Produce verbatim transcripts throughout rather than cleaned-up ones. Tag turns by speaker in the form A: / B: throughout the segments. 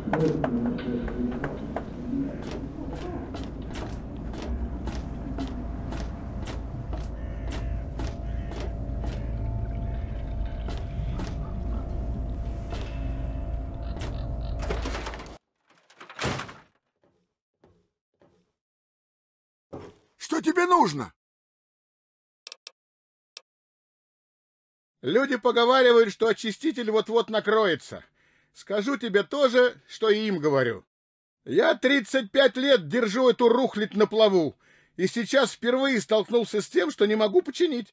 A: Что тебе нужно?
B: Люди поговаривают, что очиститель вот-вот накроется. Скажу тебе то же, что и им говорю. Я тридцать пять лет держу эту рухлядь на плаву, и сейчас впервые столкнулся с тем, что не могу починить.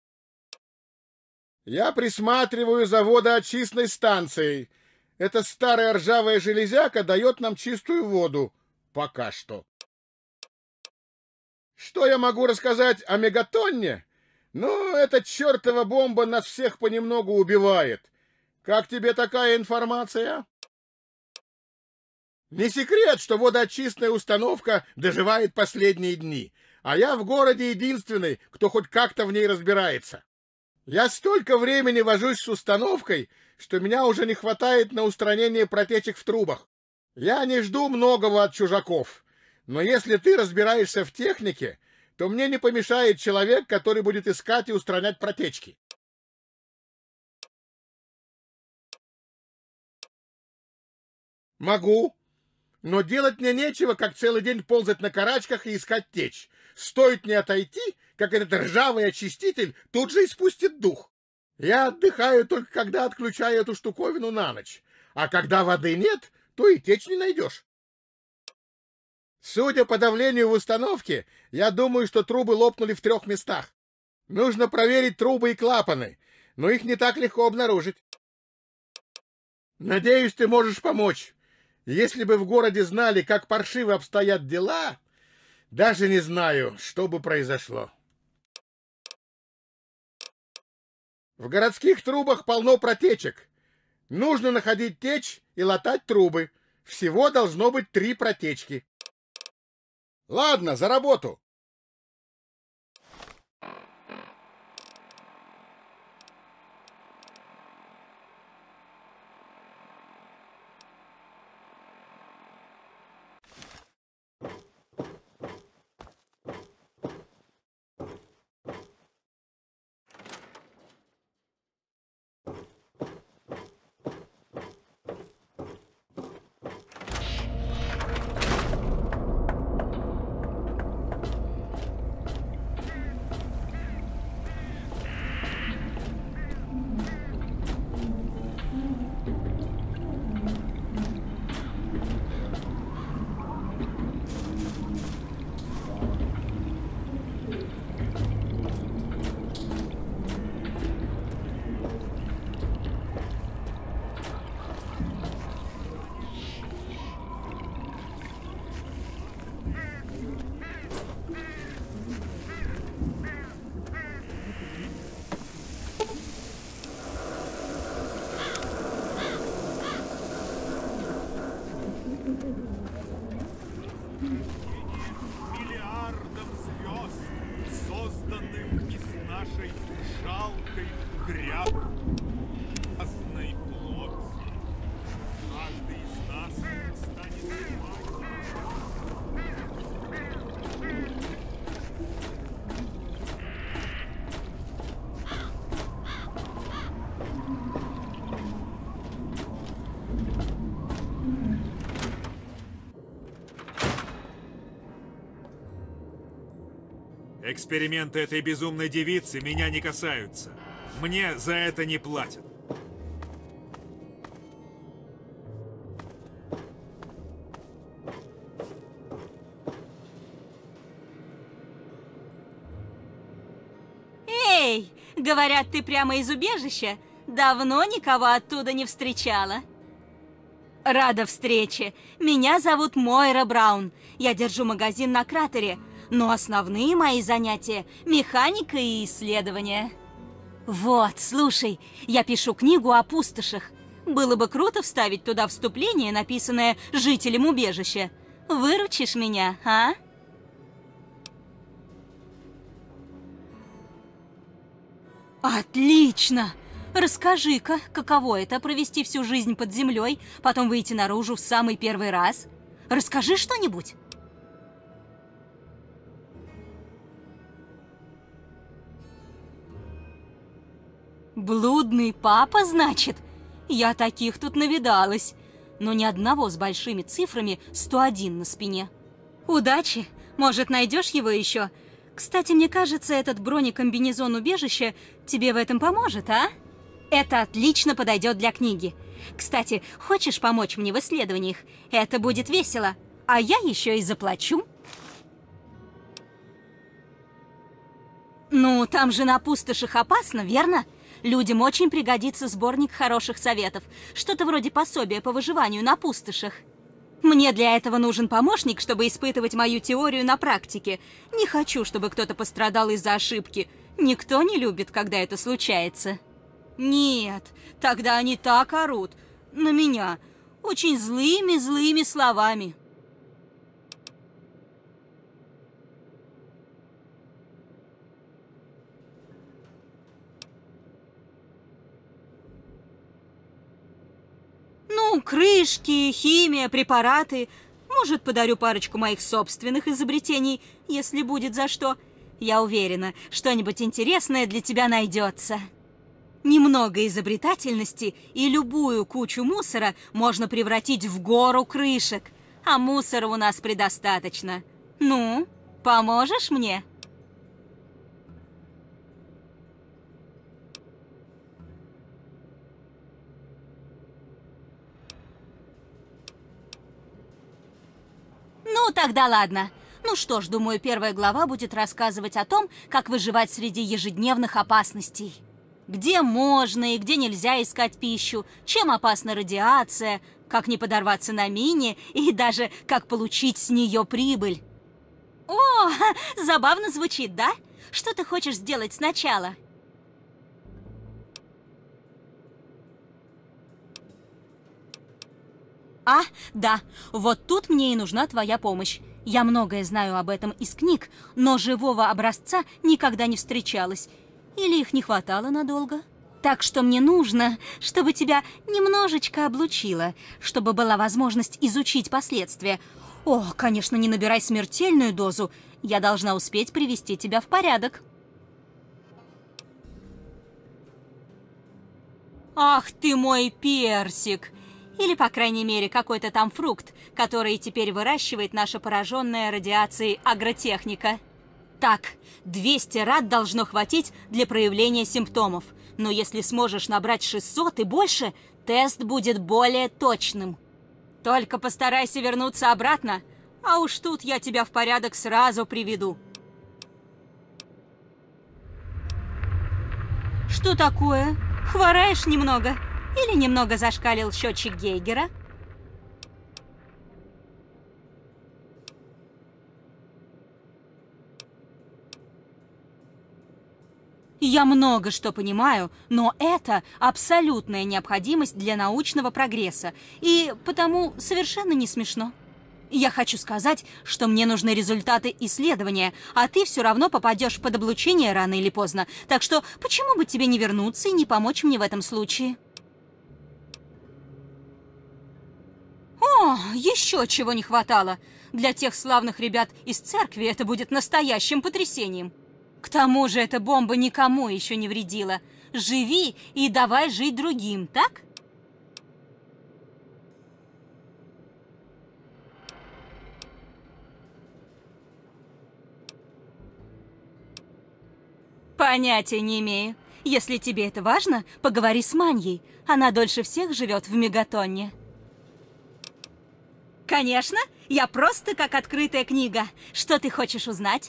B: Я присматриваю за водоочистной станцией. Эта старая ржавая железяка дает нам чистую воду. Пока что. Что я могу рассказать о мегатонне? Ну, эта чертова бомба нас всех понемногу убивает. Как тебе такая информация? Не секрет, что водоочистная установка доживает последние дни, а я в городе единственный, кто хоть как-то в ней разбирается. Я столько времени вожусь с установкой, что меня уже не хватает на устранение протечек в трубах. Я не жду многого от чужаков. Но если ты разбираешься в технике, то мне не помешает человек, который будет искать и устранять протечки. Могу, но делать мне нечего, как целый день ползать на карачках и искать течь. Стоит мне отойти, как этот ржавый очиститель тут же испустит дух. Я отдыхаю только когда отключаю эту штуковину на ночь, а когда воды нет, то и течь не найдешь. Судя по давлению в установке, я думаю, что трубы лопнули в трех местах. Нужно проверить трубы и клапаны, но их не так легко обнаружить. Надеюсь, ты можешь помочь. Если бы в городе знали, как паршиво обстоят дела, даже не знаю, что бы произошло. В городских трубах полно протечек. Нужно находить течь и латать трубы. Всего должно быть три протечки. Ладно, за работу.
C: Миллиардов звезд, созданных из нашей жалкой грязной плоти. Каждый из нас станет внимательным. Эксперименты этой безумной девицы меня не касаются. Мне за это не платят.
D: Эй, говорят, ты прямо из убежища? Давно никого оттуда не встречала. Рада встрече. Меня зовут Мойра Браун. Я держу магазин на кратере. Но основные мои занятия – механика и исследования. Вот, слушай, я пишу книгу о пустошах. Было бы круто вставить туда вступление, написанное жителям убежища. Выручишь меня, а? Отлично! Расскажи-ка, каково это провести всю жизнь под землей, потом выйти наружу в самый первый раз? Расскажи что-нибудь. Блудный папа, значит? Я таких тут навидалась. Но ни одного с большими цифрами сто один на спине. Удачи! Может, найдешь его еще? Кстати, мне кажется, этот бронекомбинезон убежища тебе в этом поможет, а? Это отлично подойдет для книги. Кстати, хочешь помочь мне в исследованиях? Это будет весело. А я еще и заплачу. Ну, там же на пустошах опасно, верно? Людям очень пригодится сборник хороших советов. Что-то вроде пособия по выживанию на пустошах. Мне для этого нужен помощник, чтобы испытывать мою теорию на практике. Не хочу, чтобы кто-то пострадал из-за ошибки. Никто не любит, когда это случается. Нет, тогда они так орут на меня. Очень злыми-злыми словами. Ну, крышки, химия, препараты. Может, подарю парочку моих собственных изобретений, если будет за что. Я уверена, что-нибудь интересное для тебя найдется. Немного изобретательности, и любую кучу мусора можно превратить в гору крышек. А мусора у нас предостаточно. Ну, поможешь мне? Ну, тогда ладно. Ну что ж, думаю, первая глава будет рассказывать о том, как выживать среди ежедневных опасностей. Где можно и где нельзя искать пищу, чем опасна радиация, как не подорваться на мине и даже как получить с нее прибыль. О, забавно звучит, да? Что ты хочешь сделать сначала? А, да, вот тут мне и нужна твоя помощь. Я многое знаю об этом из книг, но живого образца никогда не встречалась. Или их не хватало надолго? Так что мне нужно, чтобы тебя немножечко облучило, чтобы была возможность изучить последствия. О, конечно, не набирай смертельную дозу. Я должна успеть привести тебя в порядок. Ах ты мой персик! Или, по крайней мере, какой-то там фрукт, который теперь выращивает наша пораженная радиацией агротехника. Так, двести рад должно хватить для проявления симптомов. Но если сможешь набрать шестьсот и больше, тест будет более точным. Только постарайся вернуться обратно, а уж тут я тебя в порядок сразу приведу. Что такое? Хвораешь немного? Или немного зашкалил счетчик Гейгера? Я много что понимаю, но это абсолютная необходимость для научного прогресса, и потому совершенно не смешно. Я хочу сказать, что мне нужны результаты исследования, а ты все равно попадешь под облучение рано или поздно, так что почему бы тебе не вернуться и не помочь мне в этом случае? О, еще чего не хватало. Для тех славных ребят из церкви это будет настоящим потрясением. К тому же эта бомба никому еще не вредила. Живи и давай жить другим, так? Понятия не имею. Если тебе это важно, поговори с Маньей. Она дольше всех живет в Мегатонне. Конечно, я просто как открытая книга. Что ты хочешь узнать?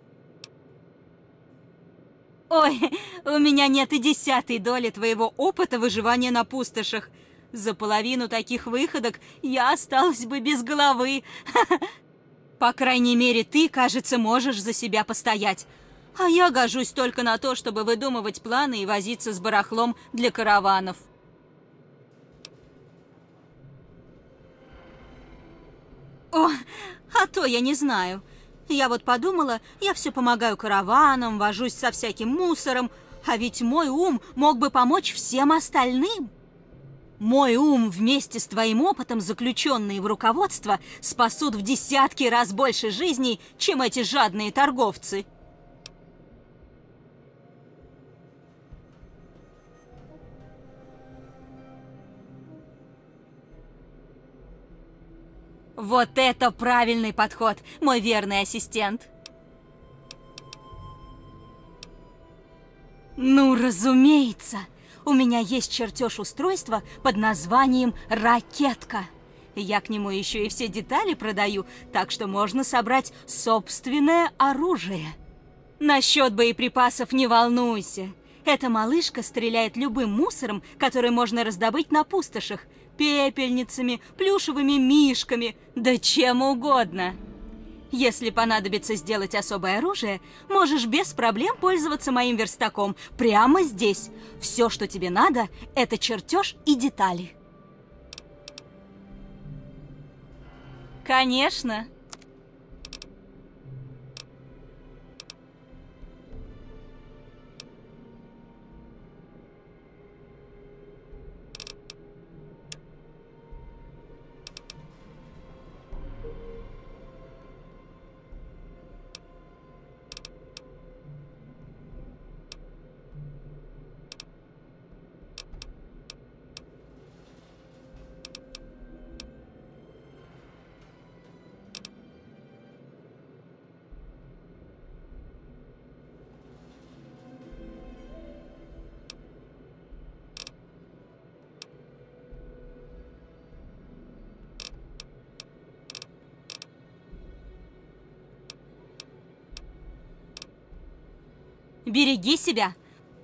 D: Ой, у меня нет и десятой доли твоего опыта выживания на пустошах. За половину таких выходок я осталась бы без головы. По крайней мере, ты, кажется, можешь за себя постоять. А я гожусь только на то, чтобы выдумывать планы и возиться с барахлом для караванов. О, а то я не знаю. Я вот подумала, я все помогаю караванам, вожусь со всяким мусором, А ведь мой ум мог бы помочь всем остальным. Мой ум вместе с твоим опытом, заключенные в руководство, спасут в десятки раз больше жизней, чем эти жадные торговцы. Вот это правильный подход, мой верный ассистент. Ну, разумеется. У меня есть чертеж устройства под названием «Ракетка». Я к нему еще и все детали продаю, так что можно собрать собственное оружие. Насчет боеприпасов не волнуйся. Эта малышка стреляет любым мусором, который можно раздобыть на пустошах. Пепельницами, плюшевыми мишками, да чем угодно. Если понадобится сделать особое оружие, можешь без проблем пользоваться моим верстаком прямо здесь. Все, что тебе надо, это чертеж и детали. Конечно. Береги себя.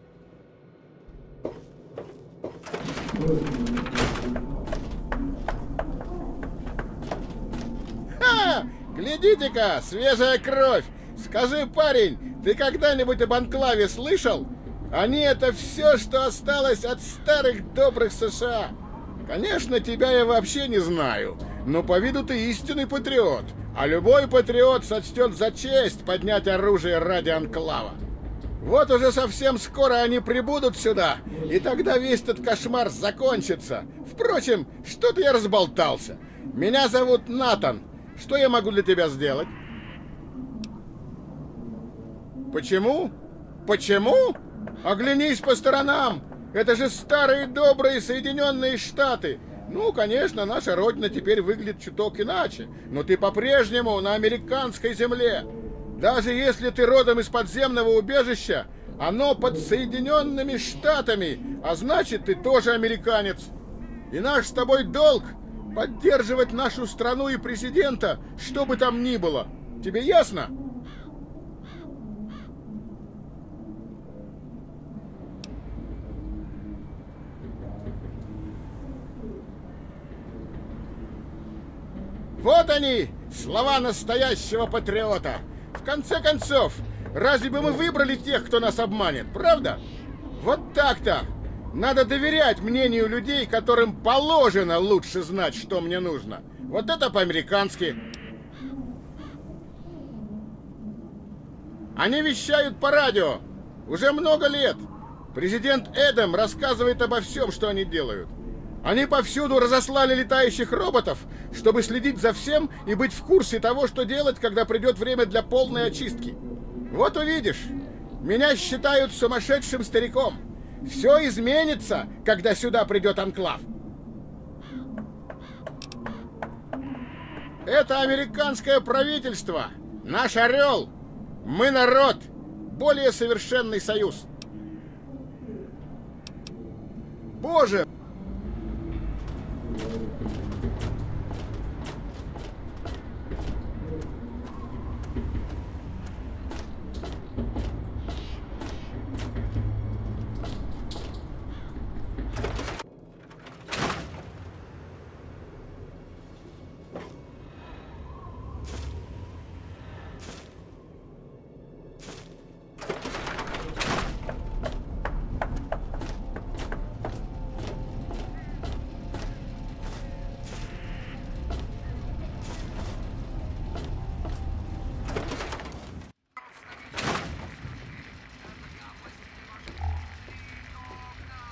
B: Ха! Глядите-ка, свежая кровь! Скажи, парень, ты когда-нибудь об анклаве слышал? Они — это все, что осталось от старых добрых США. Конечно, тебя я вообще не знаю, но по виду ты истинный патриот. А любой патриот сочтет за честь поднять оружие ради анклава. Вот уже совсем скоро они прибудут сюда, и тогда весь этот кошмар закончится. Впрочем, что-то я разболтался. Меня зовут Натан. Что я могу для тебя сделать? Почему? Почему? Оглянись по сторонам. Это же старые добрые Соединенные Штаты. Ну, конечно, наша родина теперь выглядит чуток иначе, но ты по-прежнему на американской земле. Даже если ты родом из подземного убежища, оно под Соединенными Штатами, а значит, ты тоже американец. И наш с тобой долг — поддерживать нашу страну и президента, что бы там ни было. Тебе ясно? Вот они, слова настоящего патриота. В конце концов, разве бы мы выбрали тех, кто нас обманет, правда? Вот так-то. Надо доверять мнению людей, которым положено лучше знать, что мне нужно. Вот это по-американски. Они вещают по радио уже много лет. Президент Эдем рассказывает обо всем, что они делают. Они повсюду разослали летающих роботов, чтобы следить за всем и быть в курсе того, что делать, когда придет время для полной очистки. Вот увидишь, меня считают сумасшедшим стариком. Все изменится, когда сюда придет анклав. Это американское правительство, наш орел. Мы народ, более совершенный союз. Боже!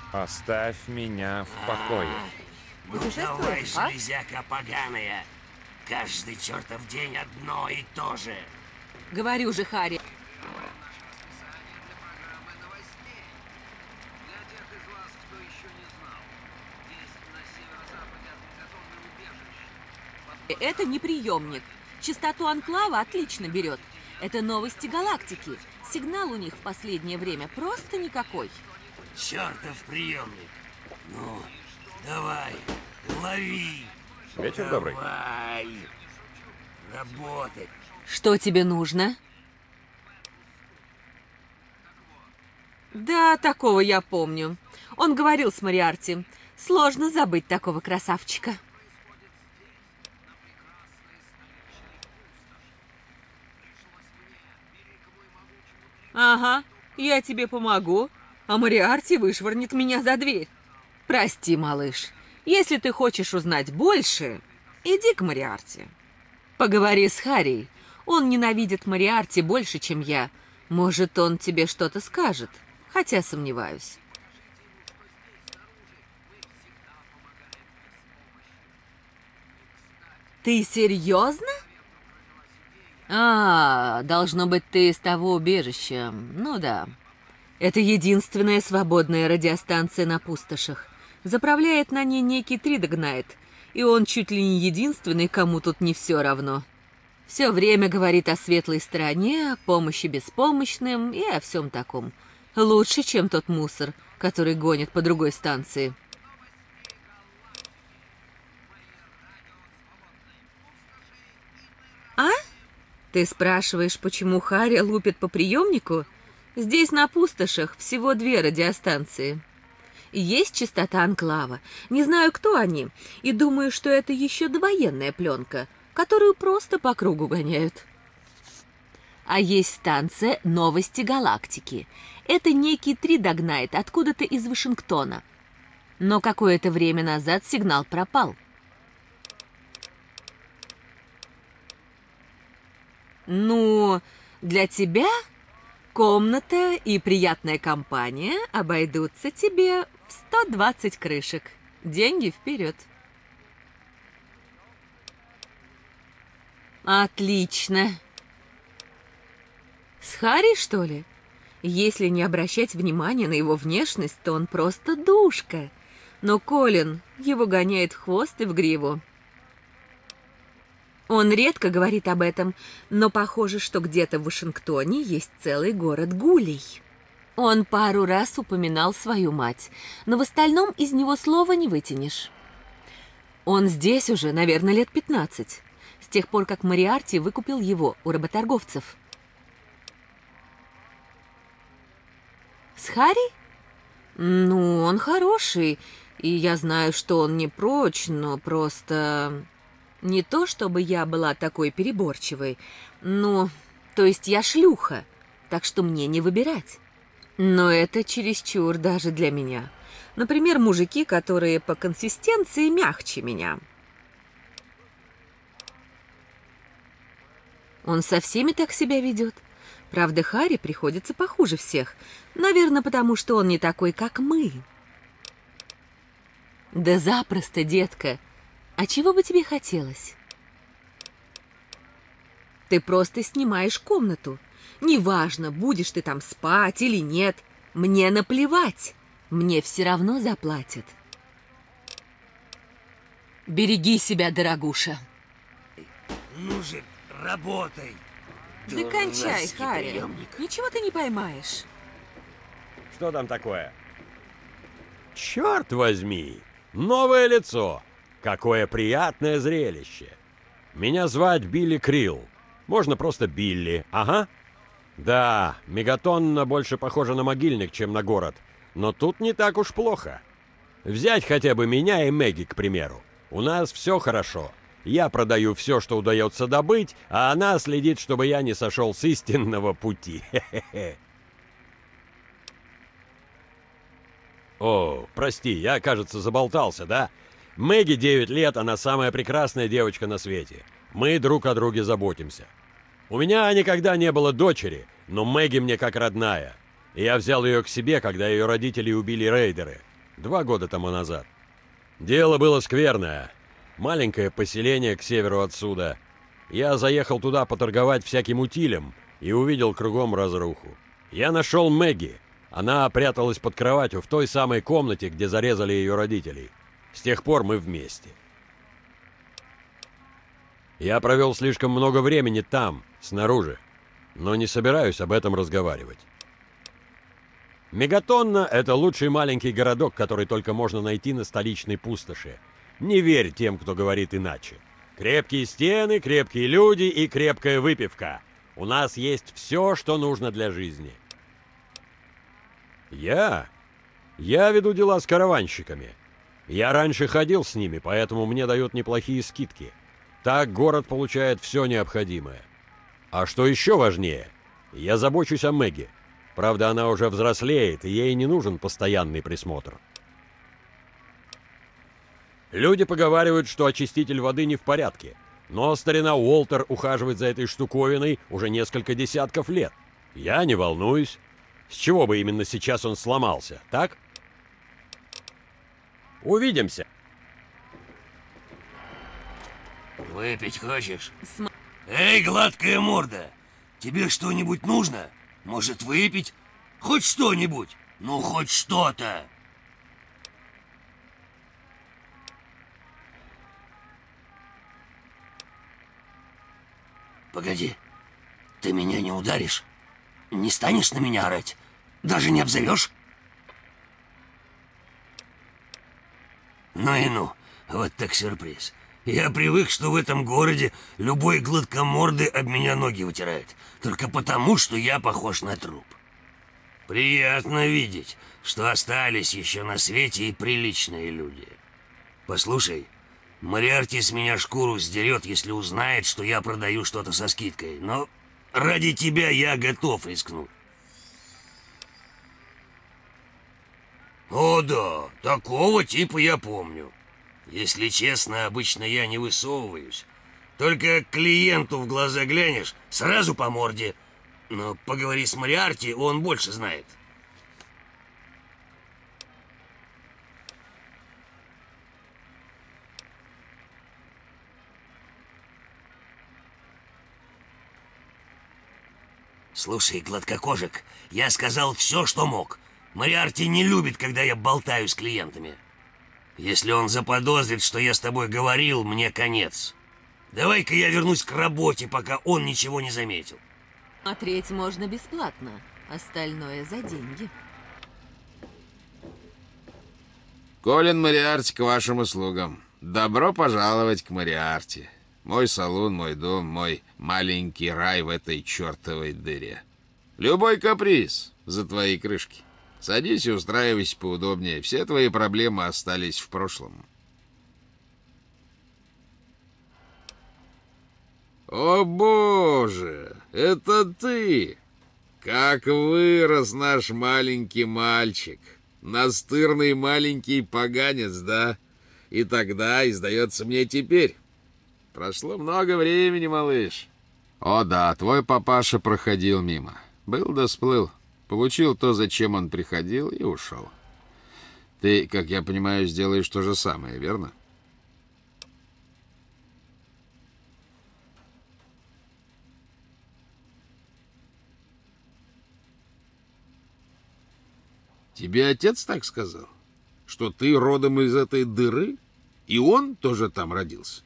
E: Оставь меня в покое.
F: Ну давай, железяка поганая. Каждый чертов день одно и то же.
G: Говорю же, Харри. Это не приемник. Частоту анклава отлично берет. Это новости галактики. Сигнал у них в последнее время просто никакой.
F: Чертов приемник. Ну, давай, лови.
E: Вечер
F: давай.
E: добрый.
F: Работай.
G: Что тебе нужно? Да, такого я помню. Он говорил с Мориарти. Сложно забыть такого красавчика. Ага, я тебе помогу, а Мориарти вышвырнет меня за дверь. Прости, малыш. Если ты хочешь узнать больше, иди к Мориарти. Поговори с Харри. Он ненавидит Мориарти больше, чем я. Может, он тебе что-то скажет, хотя сомневаюсь. Ты серьезно? А, должно быть, ты из того убежища. Ну да. Это единственная свободная радиостанция на пустошах. Заправляет на ней некий Тридогнайт, и он чуть ли не единственный, кому тут не все равно. Все время говорит о светлой стороне, о помощи беспомощным и о всем таком. Лучше, чем тот мусор, который гонит по другой станции. А? Ты спрашиваешь, почему Харри лупит по приемнику? Здесь на пустошах всего две радиостанции. Есть частота анклава. Не знаю, кто они, и думаю, что это еще довоенная пленка, которую просто по кругу гоняют. А есть станция «Новости галактики». Это некий Тридогнайт откуда-то из Вашингтона. Но какое-то время назад сигнал пропал. Ну, для тебя комната и приятная компания обойдутся тебе в сто двадцать крышек. Деньги вперед. Отлично. С Харри, что ли? Если не обращать внимания на его внешность, то он просто душка. Но Колин его гоняет в хвост и в гриву. Он редко говорит об этом, но похоже, что где-то в Вашингтоне есть целый город гулей. Он пару раз упоминал свою мать, но в остальном из него слова не вытянешь. Он здесь уже, наверное, лет пятнадцать, с тех пор, как Мориарти выкупил его у работорговцев. С Харри? Ну, он хороший, и я знаю, что он не прочь, но просто... Не то, чтобы я была такой переборчивой, но... То есть я шлюха, так что мне не выбирать. Но это чересчур даже для меня. Например, мужики, которые по консистенции мягче меня. Он со всеми так себя ведет. Правда, Харри приходится похуже всех. Наверное, потому что он не такой, как мы. Да запросто, детка. А чего бы тебе хотелось? Ты просто снимаешь комнату. Неважно, будешь ты там спать или нет. Мне наплевать. Мне все равно заплатят. Береги себя, дорогуша.
F: Ну же, работай.
G: Да кончай,
F: Дурацкий
G: Харри.
F: приемник.
G: Ничего ты не поймаешь.
E: Что там такое? Черт возьми! Новое лицо! Какое приятное зрелище! Меня звать Билли Крилл. Можно просто Билли, ага. Да, Мегатонна больше похожа на могильник, чем на город. Но тут не так уж плохо. Взять хотя бы меня и Мэгги, к примеру. У нас все хорошо. Я продаю все, что удается добыть, а она следит, чтобы я не сошел с истинного пути. Хе-хе-хе. О, прости, я, кажется, заболтался, да? Мэгги девять лет, она самая прекрасная девочка на свете. Мы друг о друге заботимся. У меня никогда не было дочери, но Мэгги мне как родная. И я взял ее к себе, когда ее родители убили рейдеры. два года тому назад. Дело было скверное. Маленькое поселение к северу отсюда. Я заехал туда поторговать всяким утилем и увидел кругом разруху. Я нашел Мэгги. Она пряталась под кроватью в той самой комнате, где зарезали ее родителей. С тех пор мы вместе. Я провел слишком много времени там, снаружи, но не собираюсь об этом разговаривать. Мегатонна — это лучший маленький городок, который только можно найти на столичной пустоши. Не верь тем, кто говорит иначе. Крепкие стены, крепкие люди и крепкая выпивка. У нас есть все, что нужно для жизни. Я? Я веду дела с караванщиками. Я раньше ходил с ними, поэтому мне дают неплохие скидки. Так город получает все необходимое. А что еще важнее, я забочусь о Мэгги. Правда, она уже взрослеет, и ей не нужен постоянный присмотр. Люди поговаривают, что очиститель воды не в порядке. Но старина Уолтер ухаживает за этой штуковиной уже несколько десятков лет. Я не волнуюсь. С чего бы именно сейчас он сломался, так? Увидимся.
F: Выпить хочешь?
G: См...
F: Эй, гладкая морда! Тебе что-нибудь нужно? Может, выпить? Хоть что-нибудь? Ну, хоть что-то! Погоди, ты меня не ударишь? Не станешь на меня орать? Даже не обзовешь? Ну и ну, вот так сюрприз. Я привык, что в этом городе любой гладкомордый об меня ноги вытирает. Только потому, что я похож на труп. Приятно видеть, что остались еще на свете и приличные люди. Послушай, Мориарти с меня шкуру сдерет, если узнает, что я продаю что-то со скидкой. Но ради тебя я готов рискнуть. О да, такого типа я помню. Если честно, обычно я не высовываюсь. Только клиенту в глаза глянешь, сразу по морде. Но поговори с Мориарти, он больше знает. Слушай, гладкокожик, я сказал все, что мог. Мориарти не любит, когда я болтаю с клиентами. Если он заподозрит, что я с тобой говорил, мне конец. Давай-ка я вернусь к работе, пока он ничего не заметил.
G: Смотреть можно бесплатно, остальное за деньги.
H: Колин Мориарти к вашим услугам. Добро пожаловать к Мориарти. Мой салон, мой дом, мой маленький рай в этой чертовой дыре. Любой каприз за твои крышки. Садись и устраивайся поудобнее. Все твои проблемы остались в прошлом. О боже, это ты! Как вырос наш маленький мальчик. Настырный маленький поганец, да? И тогда, и сдается мне теперь. Прошло много времени, малыш. О да, твой папаша проходил мимо. Был да сплыл. Получил то, зачем он приходил, и ушел. Ты, как я понимаю, сделаешь то же самое, верно? Тебе отец так сказал? Что ты родом из этой дыры? И он тоже там родился?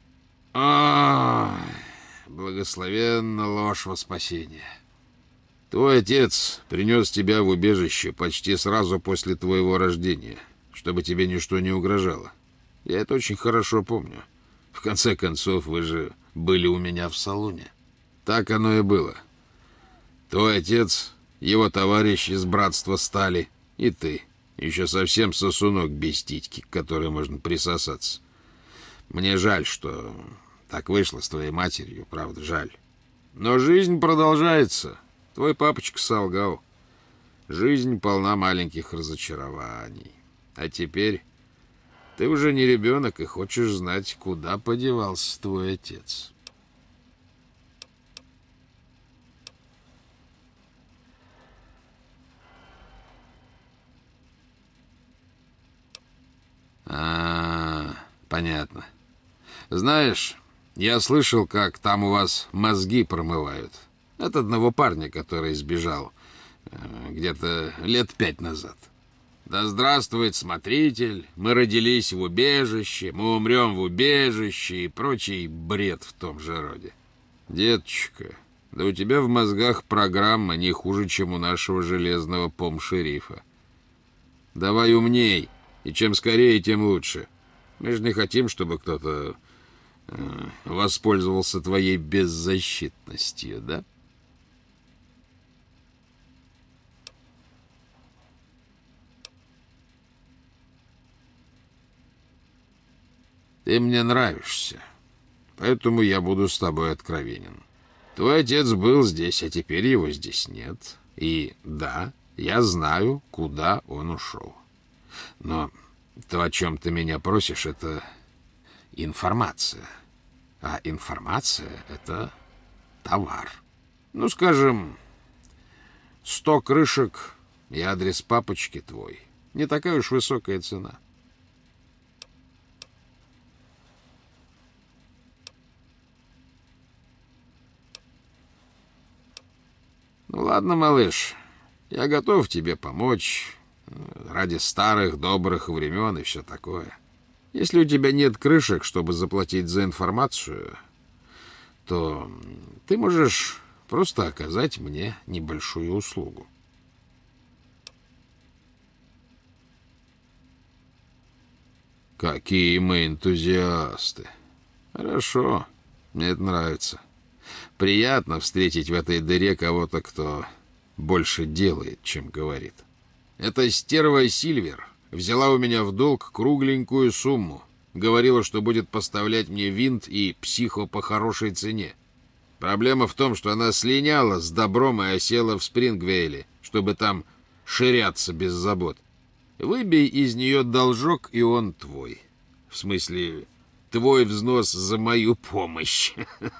H: А, благословенна ложь во спасение. Твой отец принес тебя в убежище почти сразу после твоего рождения, чтобы тебе ничто не угрожало. Я это очень хорошо помню. В конце концов, вы же были у меня в салоне. Так оно и было. Твой отец, его товарищ из братства Стали, и ты. Еще совсем сосунок без титьки, к которой можно присосаться. Мне жаль, что так вышло с твоей матерью, правда, жаль. Но жизнь продолжается. Твой папочка солгал. Жизнь полна маленьких разочарований. А теперь ты уже не ребенок и хочешь знать, куда подевался твой отец. Понятно. Знаешь, я слышал, как там у вас мозги промывают. От одного парня, который сбежал э, где-то лет пять назад. Да здравствует смотритель, мы родились в убежище, мы умрем в убежище и прочий бред в том же роде. Деточка, да у тебя в мозгах программа не хуже, чем у нашего железного пом-шерифа. Давай умней, и чем скорее, тем лучше. Мы же не хотим, чтобы кто-то э, воспользовался твоей беззащитностью, да? Ты мне нравишься, поэтому я буду с тобой откровенен. Твой отец был здесь, а теперь его здесь нет. И да, я знаю, куда он ушел. Но то, о чем ты меня просишь, это информация. А информация — это товар. Ну, скажем, сто крышек и адрес папочки твой. Не такая уж высокая цена. Ну ладно, малыш, я готов тебе помочь ради старых добрых времен и все такое. Если у тебя нет крышек, чтобы заплатить за информацию, то ты можешь просто оказать мне небольшую услугу. Какие мы энтузиасты. Хорошо, мне это нравится. Приятно встретить в этой дыре кого-то, кто больше делает, чем говорит. Эта стерва Сильвер взяла у меня в долг кругленькую сумму. Говорила, что будет поставлять мне винт и психо по хорошей цене. Проблема в том, что она слиняла с добром и осела в Спрингвейле, чтобы там ширяться без забот. Выбей из нее должок, и он твой. В смысле, твой взнос за мою помощь.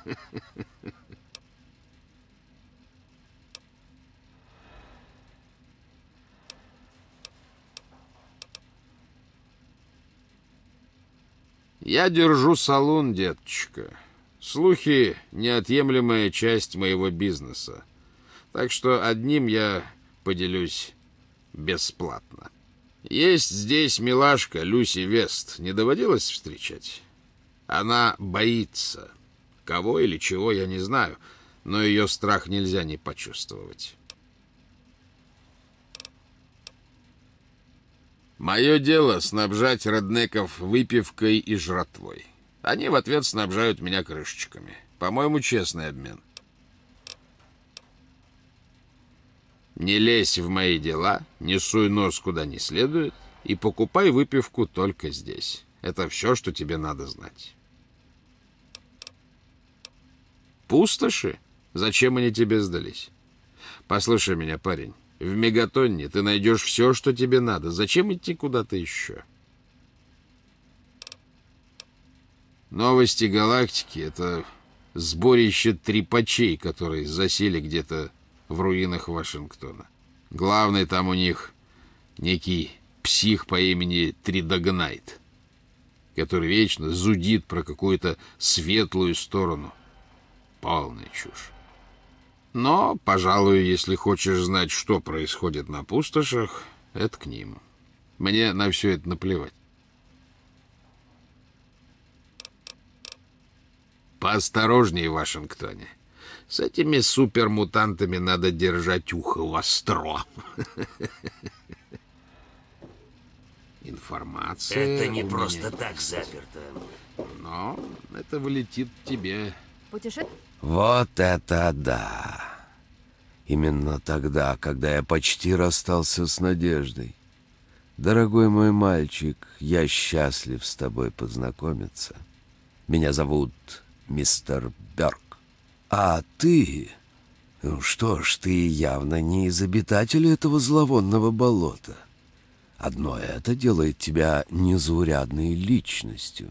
H: Я держу салон, деточка. Слухи — неотъемлемая часть моего бизнеса. Так что одним я поделюсь бесплатно. Есть здесь милашка Люси Вест. Не доводилось встречать? Она боится. Кого или чего, я не знаю, но ее страх нельзя не почувствовать. Мое дело — снабжать реднеков выпивкой и жратвой. Они в ответ снабжают меня крышечками. По-моему, честный обмен. Не лезь в мои дела, не суй нос куда не следует и покупай выпивку только здесь. Это все, что тебе надо знать. Пустоши? Зачем они тебе сдались? Послушай меня, парень. В Мегатонне ты найдешь все, что тебе надо. Зачем идти куда-то еще? Новости галактики — это сборище трепачей, которые засели где-то в руинах Вашингтона. Главный там у них некий псих по имени Тридогнайт, который вечно зудит про какую-то светлую сторону. Полная чушь. Но, пожалуй, если хочешь знать, что происходит на пустошах, это к ним. Мне на все это наплевать. Поосторожнее в Вашингтоне. С этими супермутантами надо держать ухо востро. Информация...
F: Это не просто так заперто.
H: Но это вылетит тебе.
I: Путеше...
J: Вот это да! Именно тогда, когда я почти расстался с надеждой. Дорогой мой мальчик, я счастлив с тобой познакомиться. Меня зовут мистер Бёрк. А ты... Ну что ж, ты явно не из обитателей этого зловонного болота. Одно это делает тебя незаурядной личностью.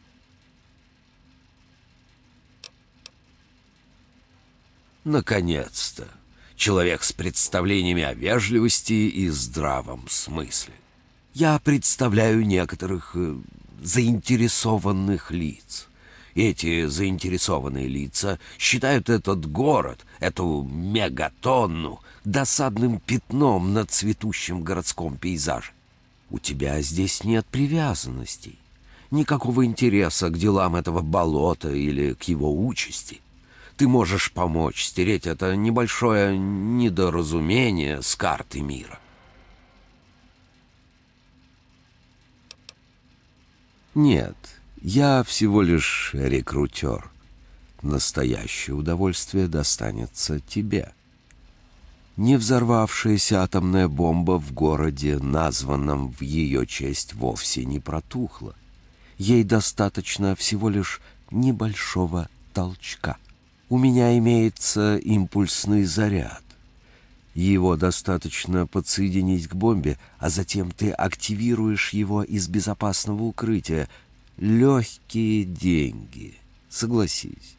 J: Наконец-то! Человек с представлениями о вежливости и здравом смысле. Я представляю некоторых э, заинтересованных лиц. Эти заинтересованные лица считают этот город, эту мегатонну, досадным пятном на цветущем городском пейзаже. У тебя здесь нет привязанностей, никакого интереса к делам этого болота или к его участи. Ты можешь помочь стереть это небольшое недоразумение с карты мира. Нет, я всего лишь рекрутер. Настоящее удовольствие достанется тебе. Не взорвавшаяся атомная бомба в городе, названном в ее честь, вовсе не протухла. Ей достаточно всего лишь небольшого толчка. У меня имеется импульсный заряд. Его достаточно подсоединить к бомбе, а затем ты активируешь его из безопасного укрытия. Легкие деньги, согласись.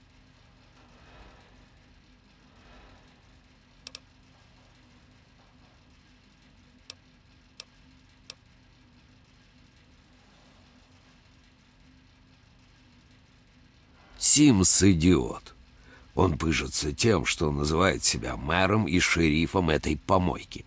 J: Симс идиот. Он пыжится тем, что называет себя мэром и шерифом этой помойки.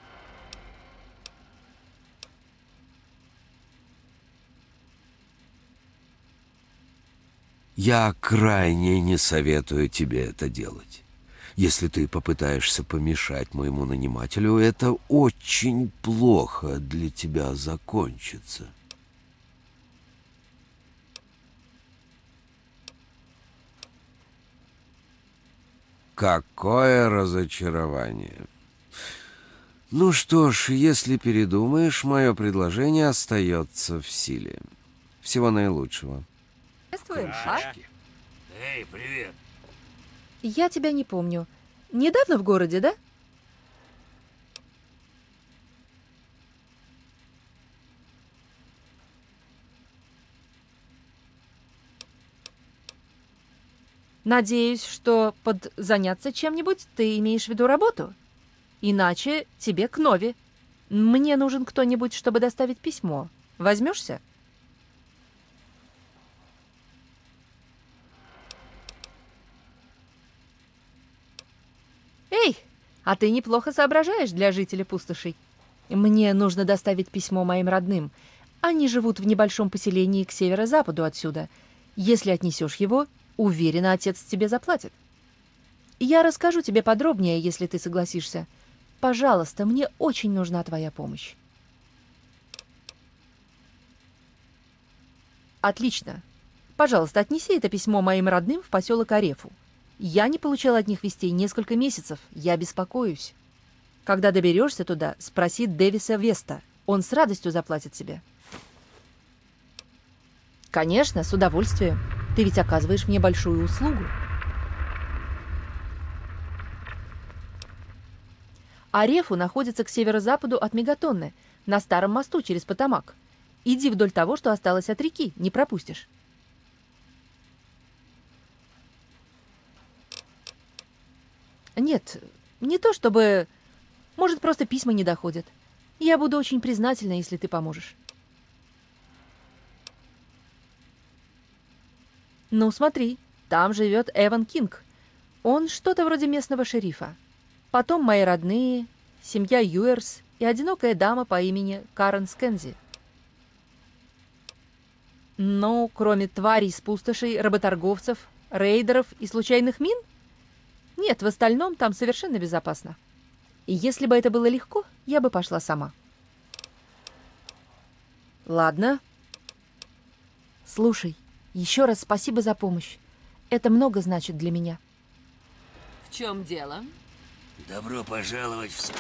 J: Я крайне не советую тебе это делать. Если ты попытаешься помешать моему нанимателю, это очень плохо для тебя закончится. Какое разочарование. Ну что ж, если передумаешь, мое предложение остается в силе. Всего наилучшего.
G: Приветствуем, а?
F: Эй, привет.
G: Я тебя не помню. Недавно в городе, да? Надеюсь, что под заняться чем-нибудь ты имеешь в виду работу? Иначе тебе к Нови. Мне нужен кто-нибудь, чтобы доставить письмо. Возьмешься? Эй, а ты неплохо соображаешь для жителей пустошей. Мне нужно доставить письмо моим родным. Они живут в небольшом поселении к северо-западу отсюда. Если отнесешь его, уверена, отец тебе заплатит. Я расскажу тебе подробнее, если ты согласишься. Пожалуйста, мне очень нужна твоя помощь. Отлично. Пожалуйста, отнеси это письмо моим родным в поселок Арефу. Я не получал от них вестей несколько месяцев. Я беспокоюсь. Когда доберешься туда, спроси Дэвиса Веста. Он с радостью заплатит тебе. Конечно, с удовольствием. Ты ведь оказываешь мне большую услугу. Арефу находится к северо-западу от Мегатонны, на старом мосту через Потамак. Иди вдоль того, что осталось от реки, не пропустишь. Нет, не то чтобы... Может, просто письма не доходят. Я буду очень признательна, если ты поможешь. Ну, смотри, там живет Эван Кинг. Он что-то вроде местного шерифа. Потом мои родные, семья Юэрс и одинокая дама по имени Карен Скензи. Ну, кроме тварей с пустошей, работорговцев, рейдеров и случайных мин? Нет, в остальном там совершенно безопасно. И если бы это было легко, я бы пошла сама. Ладно. Слушай, еще раз спасибо за помощь. Это много значит для меня.
I: В чем дело?
F: Добро пожаловать в...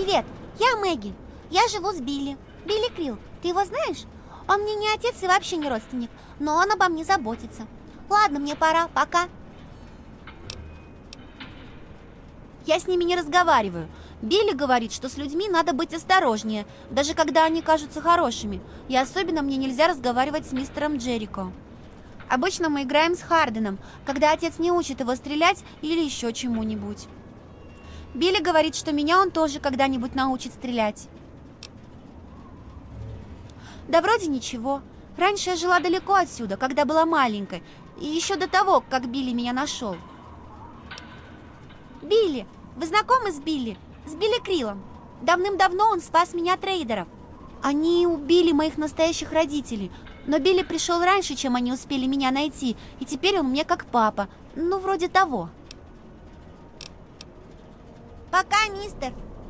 K: Привет, я Мэгги. Я живу с Билли. Билли Крилл, ты его знаешь? Он мне не отец и вообще не родственник, но он обо мне заботится. Ладно, мне пора, пока. Я с ними не разговариваю. Билли говорит, что с людьми надо быть осторожнее, даже когда они кажутся хорошими. И особенно мне нельзя разговаривать с мистером Джерико. Обычно мы играем с Харденом, когда отец не учит его стрелять или еще чему-нибудь. Билли говорит, что меня он тоже когда-нибудь научит стрелять. Да вроде ничего. Раньше я жила далеко отсюда, когда была маленькой, и еще до того, как Билли меня нашел. Билли, вы знакомы с Билли? С Билли Криллом. Давным-давно он спас меня от рейдеров. Они убили моих настоящих родителей, но Билли пришел раньше, чем они успели меня найти, и теперь он мне как папа. Ну, вроде того. Пока, мистер.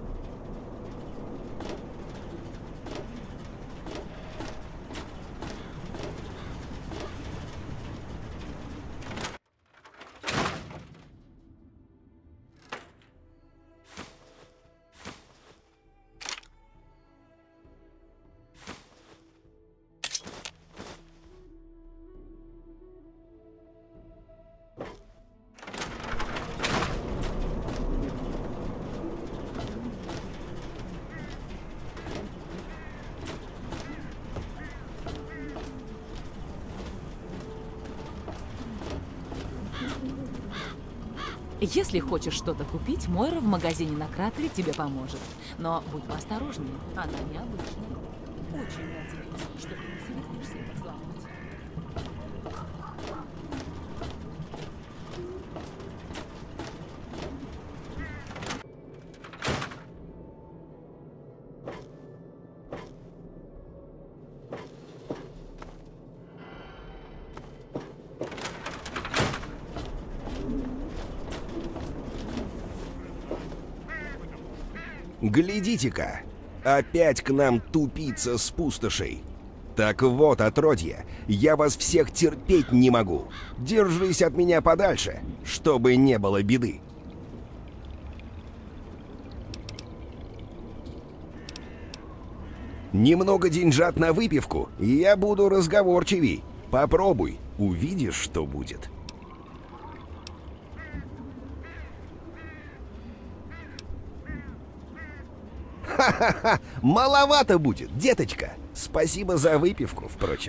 I: Если хочешь что-то купить, Мойра в магазине на кратере тебе поможет. Но будь поосторожнее, она необычная. Очень надеюсь, что ты не собираешься это сломать.
L: Глядите-ка, опять к нам тупица с пустошей. Так вот, отродье, я вас всех терпеть не могу. Держись от меня подальше, чтобы не было беды. Немного деньжат на выпивку, и я буду разговорчивей. Попробуй, увидишь, что будет. Ха-ха-ха! Маловато будет, деточка. Спасибо за выпивку, впрочем.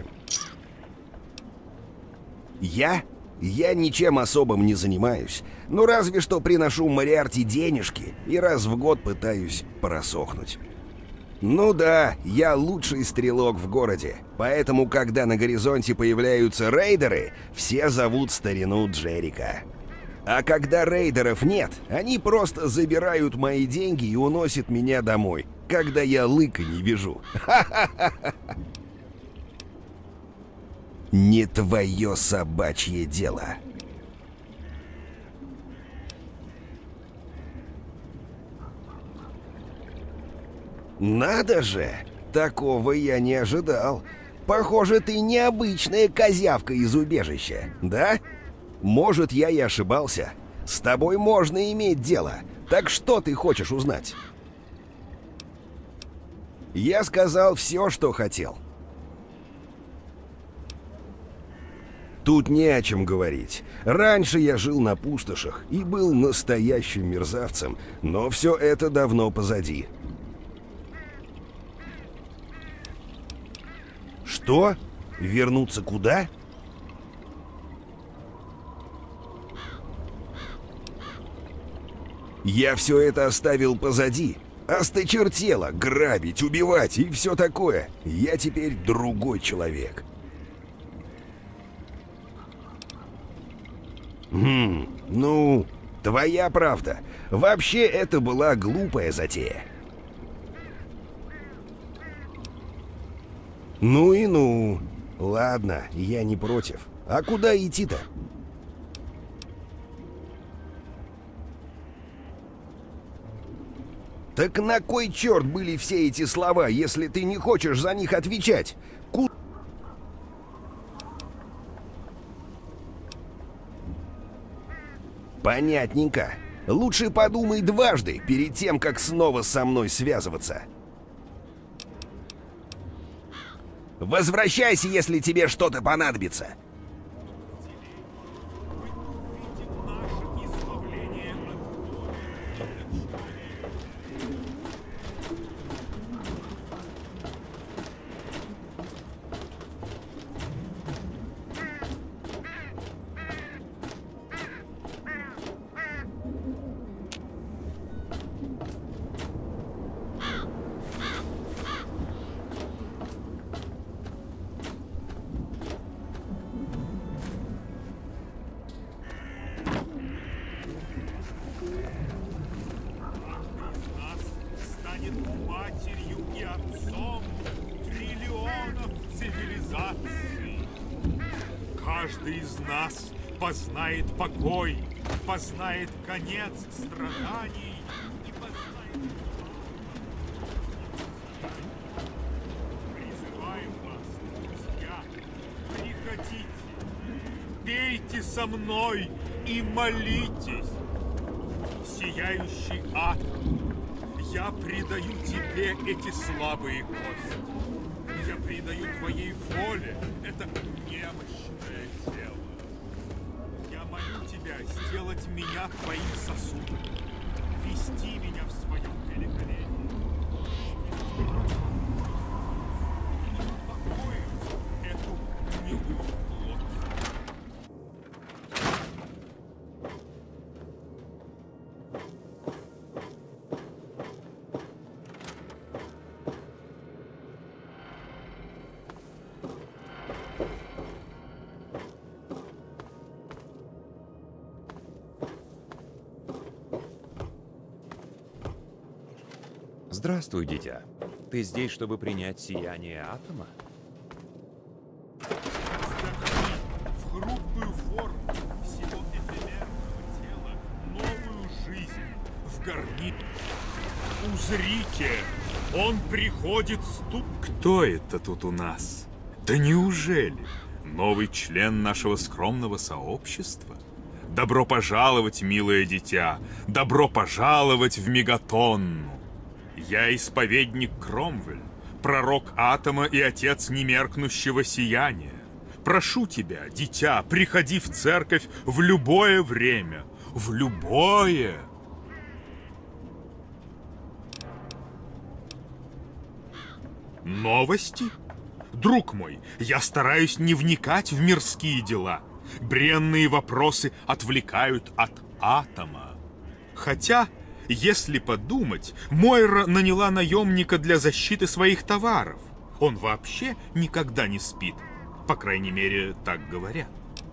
L: Я? Я ничем особым не занимаюсь. Ну, разве что приношу Мориарти денежки и раз в год пытаюсь просохнуть. Ну да, я лучший стрелок в городе, поэтому, когда на горизонте появляются рейдеры, все зовут старину Джерика. А когда рейдеров нет, они просто забирают мои деньги и уносят меня домой, когда я лыка не вижу. Ха-ха-ха! Не твое собачье дело. Надо же! Такого я не ожидал. Похоже, ты необычная козявка из убежища, да? Может, я и ошибался. С тобой можно иметь дело. Так что ты хочешь узнать? Я сказал все, что хотел. Тут не о чем говорить. Раньше я жил на пустошах и был настоящим мерзавцем, но все это давно позади. Что? Вернуться куда? Я все это оставил позади. Осточертело грабить, убивать и все такое. Я теперь другой человек. Хм, ну, твоя правда. Вообще, это была глупая затея. Ну и ну. Ладно, я не против. А куда идти-то? Так на кой черт были все эти слова, если ты не хочешь за них отвечать? Ку... Понятненько. Лучше подумай дважды перед тем, как снова со мной связываться. Возвращайся, если тебе что-то понадобится.
C: Каждый из нас познает покой, познает конец страданий и познает... Призываем вас, друзья, приходите, пейте со мной и молитесь. Сияющий атом, я предаю тебе эти слабые кости. Я предаю твоей воле это немощное тело. Я молю тебя сделать меня твоим сосудом, вести меня в своем великолепии. И успокоить эту милую плоть.
M: Здравствуй, дитя. Ты здесь, чтобы принять сияние атома?
C: В хрупкую форму всего эфемерного тела новую жизнь вгорни. Узрите, он приходит стук. Кто это тут у нас? Да неужели новый член нашего скромного сообщества? Добро пожаловать, милое дитя, добро пожаловать в Мегатонну. Я исповедник Кромвель, пророк атома и отец немеркнущего сияния. Прошу тебя, дитя, приходи в церковь в любое время, в любое. Новости? Друг мой, я стараюсь не вникать в мирские дела. Бренные вопросы отвлекают от атома. Хотя... Если подумать, Мойра наняла наемника для защиты своих товаров. Он вообще никогда не спит. По крайней мере, так говорят.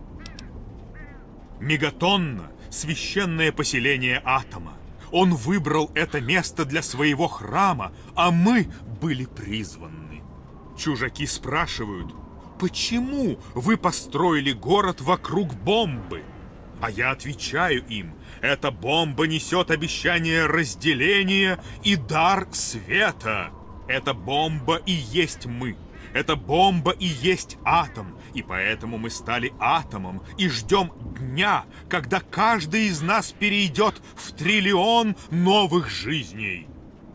C: Мегатонна — священное поселение атома. Он выбрал это место для своего храма, а мы были призваны. Чужаки спрашивают, почему вы построили город вокруг бомбы? А я отвечаю им, эта бомба несет обещание разделения и дар света. Эта бомба и есть мы. Эта бомба и есть атом. И поэтому мы стали атомом и ждем дня, когда каждый из нас перейдет в триллион новых жизней.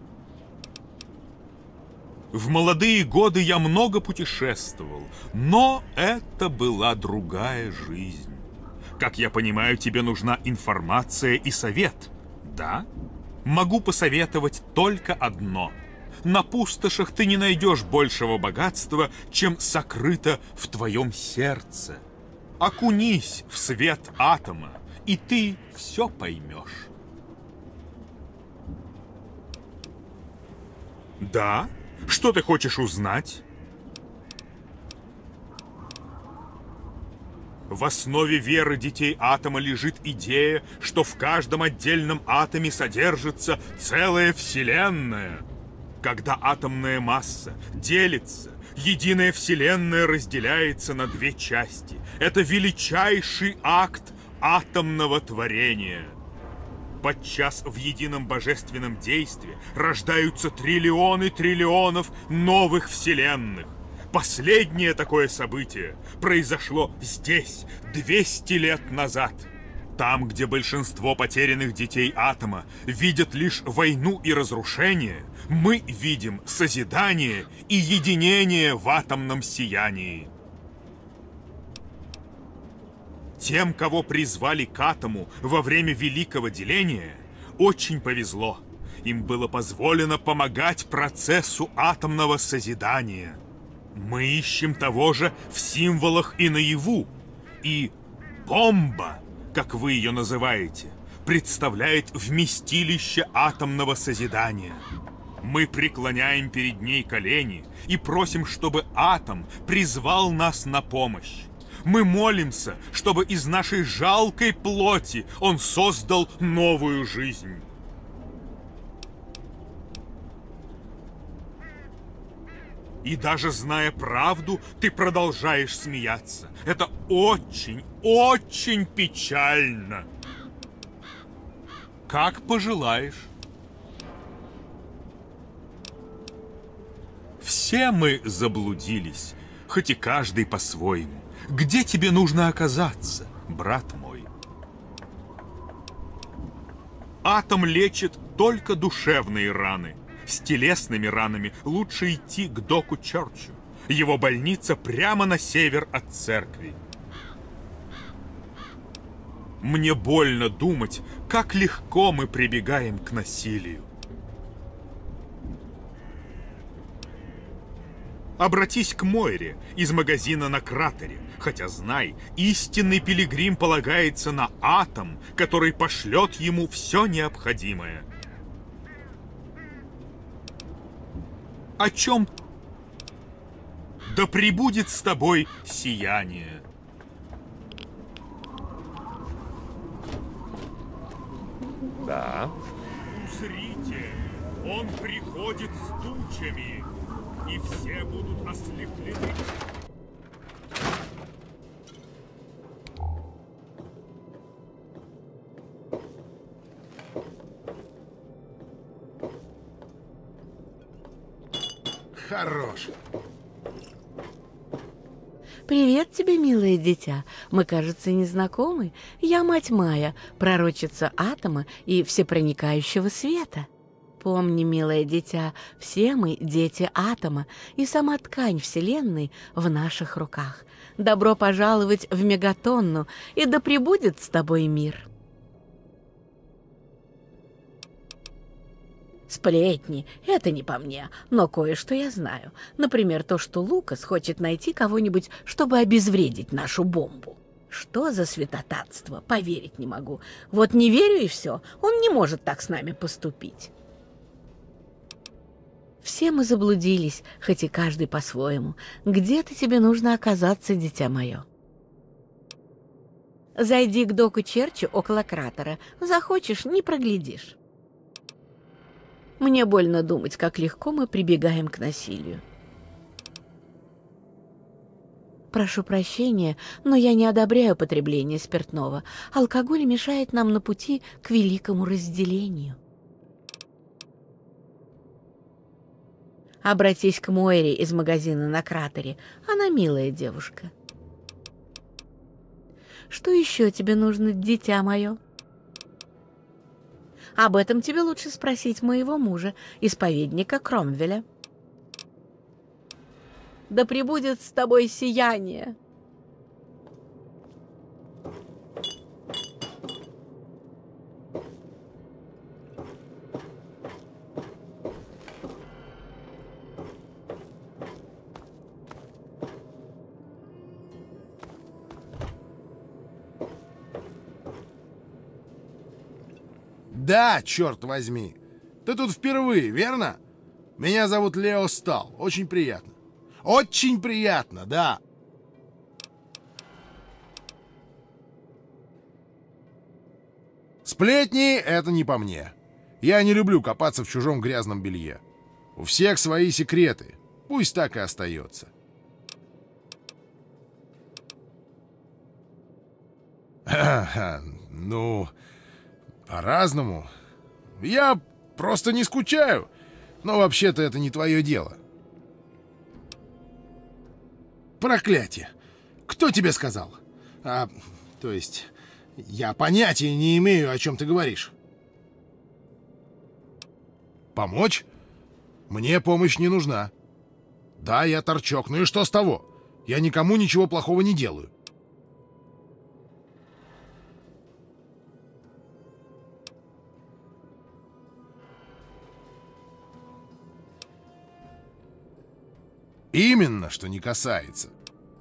C: В молодые годы я много путешествовал, но это была другая жизнь. Как я понимаю, тебе нужна информация и совет, да? Могу посоветовать только одно. На пустошах ты не найдешь большего богатства, чем сокрыто в твоем сердце. Окунись в свет атома, и ты все поймешь. Да? Что ты хочешь узнать? В основе веры детей атома лежит идея, что в каждом отдельном атоме содержится целая вселенная. Когда атомная масса делится, единая вселенная разделяется на две части. Это величайший акт атомного творения. Подчас в едином божественном действии рождаются триллионы триллионов новых вселенных. Последнее такое событие произошло здесь, двести лет назад. Там, где большинство потерянных детей атома видят лишь войну и разрушение, мы видим созидание и единение в атомном сиянии. Тем, кого призвали к атому во время Великого Деления, очень повезло. Им было позволено помогать процессу атомного созидания. Мы ищем того же в символах и наяву. И бомба, как вы ее называете, представляет вместилище атомного созидания. Мы преклоняем перед ней колени и просим, чтобы атом призвал нас на помощь. Мы молимся, чтобы из нашей жалкой плоти он создал новую жизнь. И даже зная правду, ты продолжаешь смеяться. Это очень, очень печально. Как пожелаешь. Все мы заблудились, хоть и каждый по-своему. Где тебе нужно оказаться, брат мой? Атом лечит только душевные раны. С телесными ранами лучше идти к доку Чёрчу. Его больница прямо на север от церкви. Мне больно думать, как легко мы прибегаем к насилию. Обратись к Мойре из магазина на кратере, хотя знай, истинный пилигрим полагается на атом, который пошлет ему все необходимое. О чем? Да пребудет с тобой сияние.
M: Да.
C: Узрите, он приходит с тучами, и все будут ослеплены.
B: Хорош.
G: Привет тебе, милое дитя. Мы, кажется, не знакомы. Я мать Майя, пророчица атома и всепроникающего света. Помни, милое дитя, все мы дети атома, и сама ткань Вселенной в наших руках. Добро пожаловать в Мегатонну, и да пребудет с тобой мир. Сплетни — это не по мне, но кое-что я знаю. Например, то, что Лукас хочет найти кого-нибудь, чтобы обезвредить нашу бомбу. Что за святотатство? Поверить не могу. Вот не верю и все. Он не может так с нами поступить. Все мы заблудились, хоть и каждый по-своему. Где-то тебе нужно оказаться, дитя мое. Зайди к доку Черчу около кратера. Захочешь — не проглядишь. Мне больно думать, как легко мы прибегаем к насилию. Прошу прощения, но я не одобряю потребление спиртного. Алкоголь мешает нам на пути к великому разделению. Обратись к Мойре из магазина на кратере. Она милая девушка. Что еще тебе нужно, дитя мое? Об этом тебе лучше спросить моего мужа, исповедника Кромвеля. Да пребудет с тобой сияние.
A: Да, черт возьми. Ты тут впервые, верно? Меня зовут Лео Стал. Очень приятно. Очень приятно, да. Сплетни — это не по мне. Я не люблю копаться в чужом грязном белье. У всех свои секреты. Пусть так и остается. Ну... По-разному. Я просто не скучаю. Но вообще-то это не твое дело. Проклятие. Кто тебе сказал? А, то есть, Я понятия не имею, о чем ты говоришь. Помочь? Мне помощь не нужна. Да, я торчок, ну и что с того? Я никому ничего плохого не делаю. Именно, что не касается.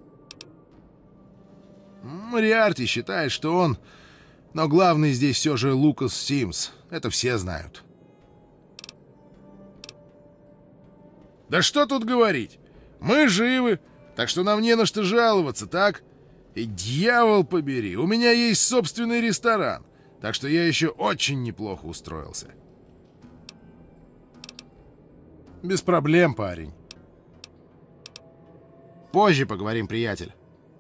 A: Мориарти считает, что он... Но главный здесь все же Лукас Симс. Это все знают. Да что тут говорить? Мы живы, так что нам не на что жаловаться, так? И дьявол побери, у меня есть собственный ресторан, так что я еще очень неплохо устроился. Без проблем, парень. Позже поговорим, приятель.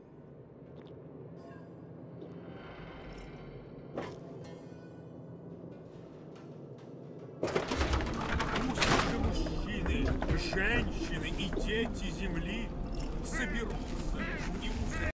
C: Мужчины, женщины и дети земли соберутся